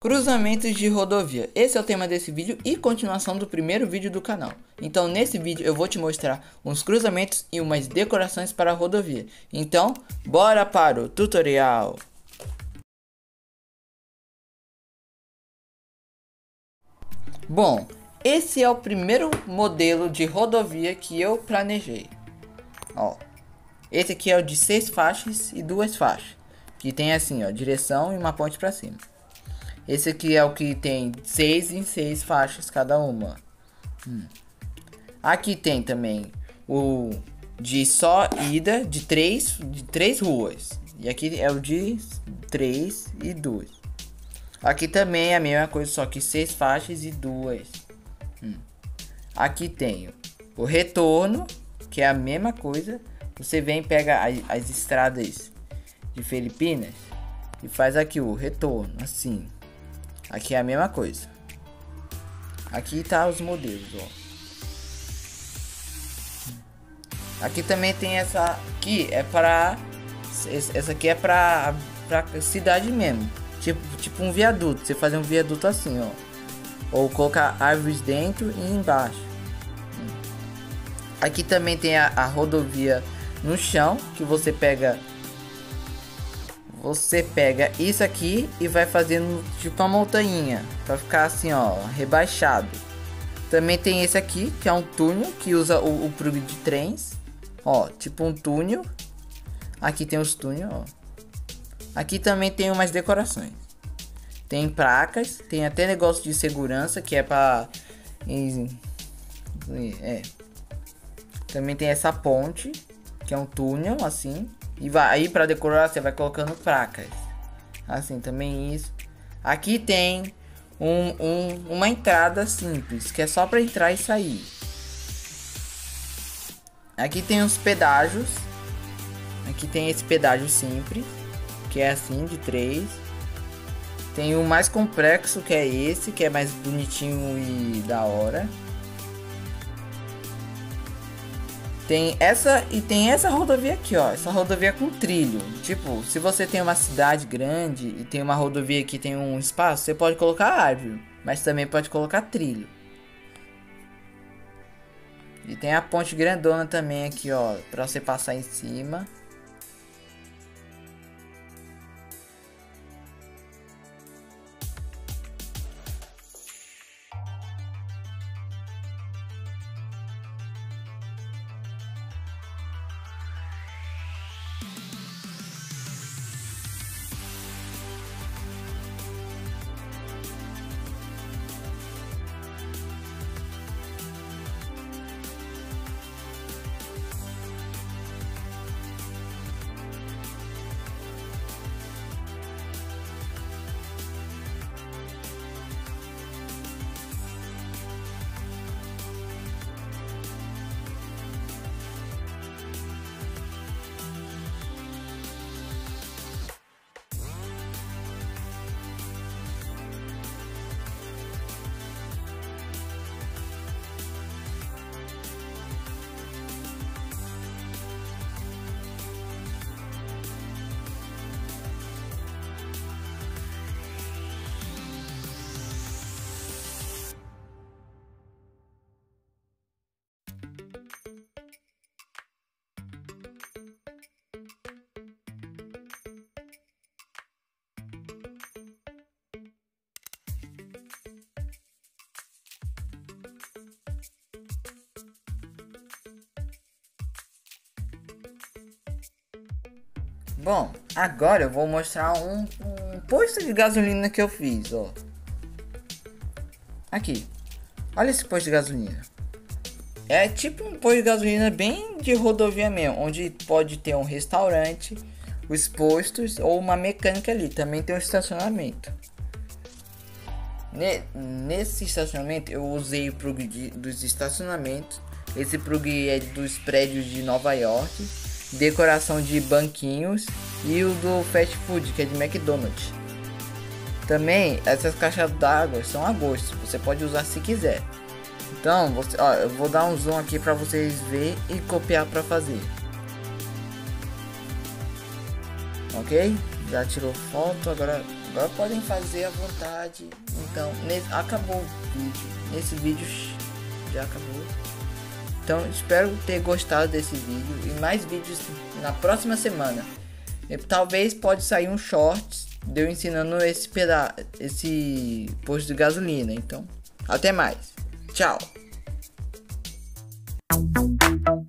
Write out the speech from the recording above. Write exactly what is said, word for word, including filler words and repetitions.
Cruzamentos de rodovia. Esse é o tema desse vídeo e continuação do primeiro vídeo do canal. Então nesse vídeo eu vou te mostrar uns cruzamentos e umas decorações para a rodovia. Então bora para o tutorial. Bom, esse é o primeiro modelo de rodovia que eu planejei. Ó, esse aqui é o de seis faixas e duas faixas, que tem assim, ó, direção e uma ponte para cima. Esse aqui é o que tem seis em seis faixas cada uma. Hum. Aqui tem também o de só ida de três, de três ruas. E aqui é o de três e duas. Aqui também é a mesma coisa, só que seis faixas e duas. Hum. Aqui tem o retorno, que é a mesma coisa. Você vem e pega as, as estradas de Filipinas e faz aqui o retorno, assim. Aqui é a mesma coisa. Aqui tá os modelos, ó. Aqui também tem essa aqui é para essa aqui é para para cidade mesmo, tipo tipo um viaduto. Você fazer um viaduto assim, ó, ou colocar árvores dentro e embaixo. Aqui também tem a, a rodovia no chão, que você pega Você pega isso aqui e vai fazendo tipo uma montanha, para ficar assim, ó, rebaixado. Também tem esse aqui, que é um túnel, que usa o, o plug de trens. Ó, tipo um túnel. Aqui tem os túneis, ó. Aqui também tem umas decorações. Tem placas, tem até negócio de segurança, que é para... É. Também tem essa ponte, que é um túnel, assim. E vai aí para decorar você vai colocando placas. Assim, também isso. Aqui tem um, um, uma entrada simples, que é só para entrar e sair. Aqui tem os pedágios. Aqui tem esse pedágio simples, que é assim, de três. Tem o mais complexo, que é esse, que é mais bonitinho e da hora. Tem essa e tem essa rodovia aqui, ó. Essa rodovia com trilho. Tipo, se você tem uma cidade grande e tem uma rodovia que tem um espaço, você pode colocar árvore, mas também pode colocar trilho. E tem a ponte grandona também aqui, ó, pra você passar em cima. Bom, agora eu vou mostrar um, um posto de gasolina que eu fiz, ó. Aqui, olha esse posto de gasolina. É tipo um posto de gasolina bem de rodovia mesmo, onde pode ter um restaurante, os postos ou uma mecânica ali. Também tem um estacionamento. Nesse estacionamento eu usei o plug de, dos estacionamentos. Esse plug é dos prédios de Nova York. Decoração de banquinhos e o do fast food, que é de McDonald's. Também essas caixas d'água são a gosto, você pode usar se quiser. Então, você, ó, eu vou dar um zoom aqui para vocês verem e copiar para fazer. Ok? Já tirou foto, agora Agora podem fazer à vontade. Então, nesse, acabou o vídeo. Nesse vídeo já acabou. Então, espero ter gostado desse vídeo e mais vídeos na próxima semana. E, talvez pode sair um shorts de eu ensinando esse peda esse posto de gasolina. Então, até mais. Tchau.